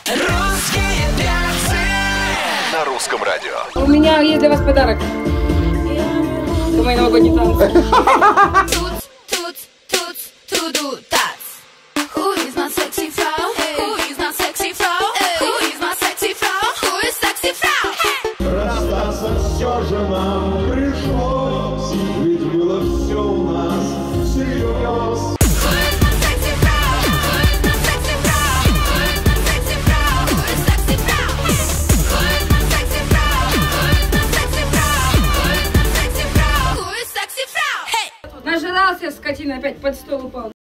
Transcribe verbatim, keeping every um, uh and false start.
Русские перцы на русском радио. У меня есть для вас подарок. Это мои новогодние танцы. Расстаться все же нам пришлось, ведь было все у нас всерьез. Нажрался, скотина, опять под стол упал.